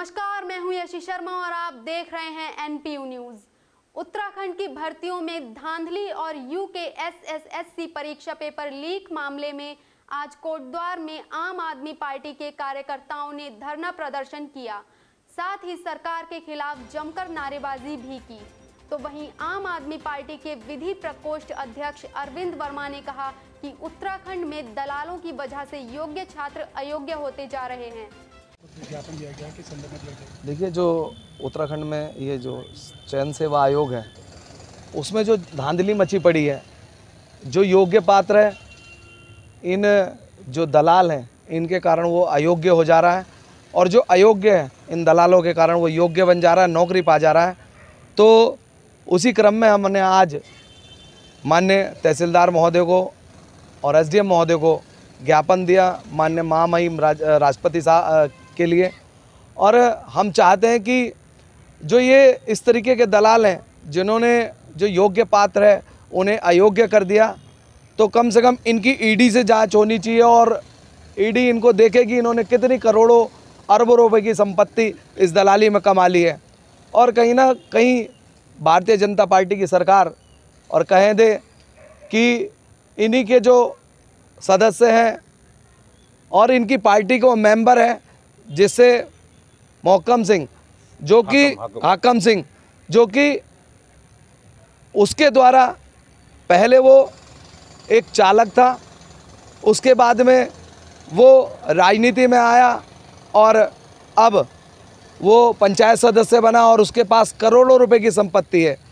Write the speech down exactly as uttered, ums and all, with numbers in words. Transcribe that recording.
नमस्कार, मैं हूं यशी शर्मा और आप देख रहे हैं एनपीयू न्यूज। उत्तराखंड की भर्तियों में धांधली और यूके एसएसएससी परीक्षा पेपर लीक मामले में आज कोटद्वार में आम आदमी पार्टी के कार्यकर्ताओं ने धरना प्रदर्शन किया, साथ ही सरकार के खिलाफ जमकर नारेबाजी भी की। तो वहीं आम आदमी पार्टी के विधि प्रकोष्ठ अध्यक्ष अरविंद वर्मा ने कहा कि उत्तराखंड में दलालों की वजह से योग्य छात्र अयोग्य होते जा रहे हैं। ज्ञापन दिया गया कि संदर्भ में देखिए, जो उत्तराखंड में ये जो चयन सेवा आयोग है उसमें जो धांधली मची पड़ी है, जो योग्य पात्र है इन जो दलाल हैं इनके कारण वो अयोग्य हो जा रहा है, और जो अयोग्य है इन दलालों के कारण वो योग्य बन जा रहा है, नौकरी पा जा रहा है। तो उसी क्रम में हमने आज माननीय तहसीलदार महोदय को और एसडीएम महोदय को ज्ञापन दिया, माननीय महामहिम राज, राष्ट्रपति साहब के लिए। और हम चाहते हैं कि जो ये इस तरीके के दलाल हैं जिन्होंने जो योग्य पात्र है उन्हें अयोग्य कर दिया, तो कम से कम इनकी ईडी से जांच होनी चाहिए और ईडी इनको देखेगी इन्होंने कितनी करोड़ों अरबों रुपए की संपत्ति इस दलाली में कमा ली है। और कहीं ना कहीं भारतीय जनता पार्टी की सरकार और कहें दे कि इन्हीं के जो सदस्य हैं और इनकी पार्टी को मेंबर है, जिससे मोहकम सिंह जो कि हाकम सिंह जो कि उसके द्वारा पहले वो एक चालक था, उसके बाद में वो राजनीति में आया और अब वो पंचायत सदस्य बना और उसके पास करोड़ों रुपए की संपत्ति है।